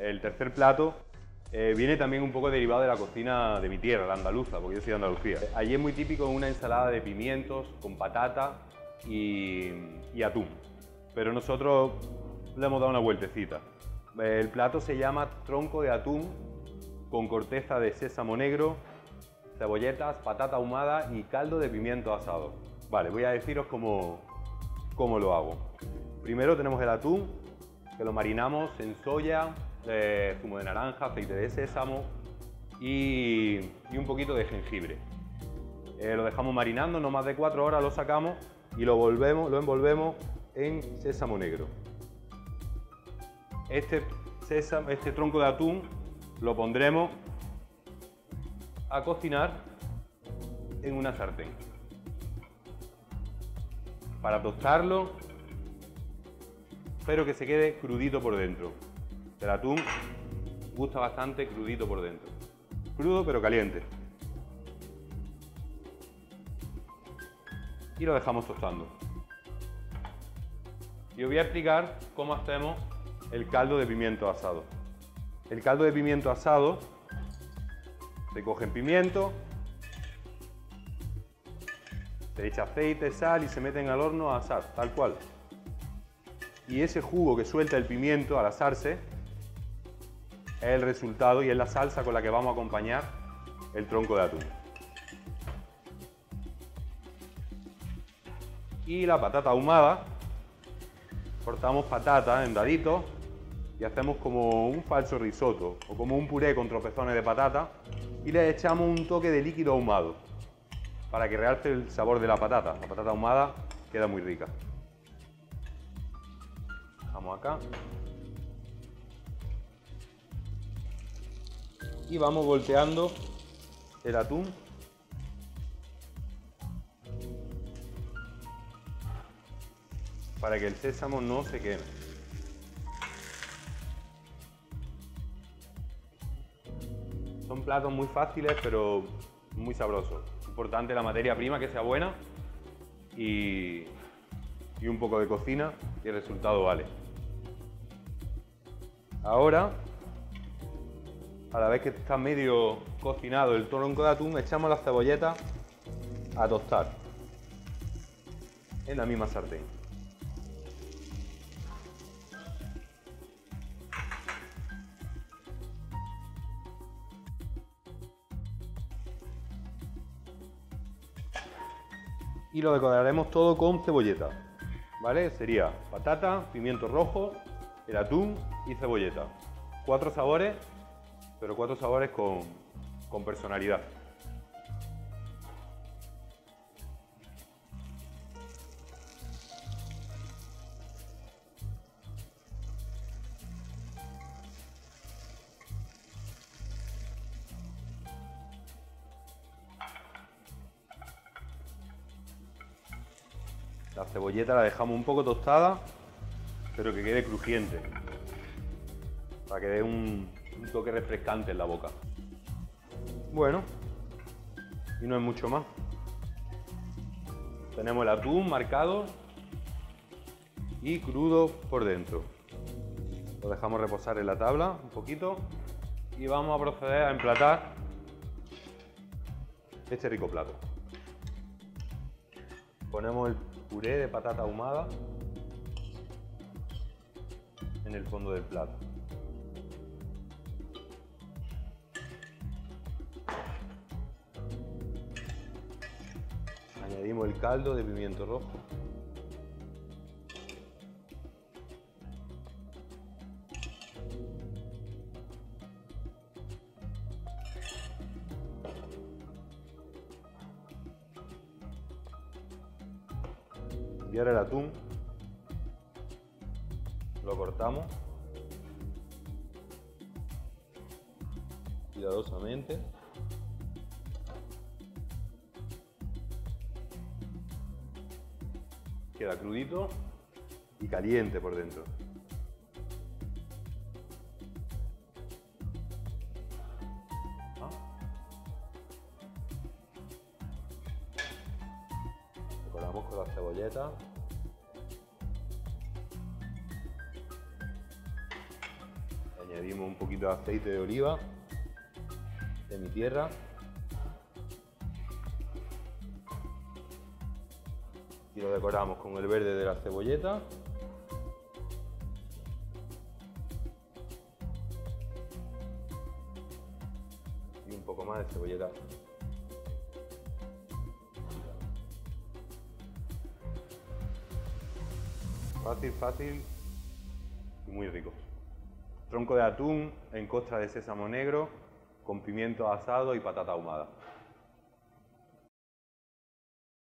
el tercer plato viene también un poco derivado de la cocina de mi tierra, la andaluza, porque yo soy de Andalucía. Allí es muy típico una ensalada de pimientos con patata y atún, pero nosotros le hemos dado una vueltecita. El plato se llama tronco de atún con corteza de sésamo negro, cebolletas, patata ahumada y caldo de pimiento asado. Vale, voy a deciros cómo lo hago. Primero tenemos el atún, que lo marinamos en soya, zumo de naranja, aceite de sésamo y un poquito de jengibre. Lo dejamos marinando no más de 4 horas, lo sacamos y lo envolvemos en sésamo negro. Este tronco de atún lo pondremos a cocinar en una sartén para tostarlo, pero que se quede crudito por dentro. El atún gusta bastante crudito por dentro, crudo pero caliente. Y lo dejamos tostando. Y os voy a explicar cómo hacemos el caldo de pimiento asado. El caldo de pimiento asado, se cogen pimiento, se echa aceite, sal y se meten al horno a asar, tal cual. Y ese jugo que suelta el pimiento al asarse es el resultado y es la salsa con la que vamos a acompañar el tronco de atún. Y la patata ahumada, cortamos patata en daditos y hacemos como un falso risotto o como un puré con tropezones de patata y le echamos un toque de líquido ahumado para que realce el sabor de la patata. La patata ahumada queda muy rica. Dejamos acá. Y vamos volteando el atún para que el sésamo no se queme. Son platos muy fáciles pero muy sabrosos. Importante la materia prima, que sea buena y un poco de cocina y el resultado vale. Ahora, a la vez que está medio cocinado el tronco de atún, echamos las cebolletas a tostar en la misma sartén. Y lo decoraremos todo con cebolleta, ¿vale? Sería patata, pimiento rojo, el atún y cebolleta. 4 sabores, pero 4 sabores con personalidad. La cebolleta la dejamos un poco tostada, pero que quede crujiente, para que dé un toque refrescante en la boca. Bueno, y no es mucho más. Tenemos el atún marcado y crudo por dentro. Lo dejamos reposar en la tabla un poquito y vamos a proceder a emplatar este rico plato. Ponemos el puré de patata ahumada en el fondo del plato. Añadimos el caldo de pimiento rojo. Y ahora el atún lo cortamos cuidadosamente. Queda crudito y caliente por dentro. Decoramos con la cebolleta. Añadimos añadimos un poquito de aceite de oliva de mi tierra. Y lo decoramos con el verde de la cebolleta. Y un poco más de cebolleta. Fácil, fácil y muy rico. Tronco de atún en costra de sésamo negro con pimiento asado y patata ahumada.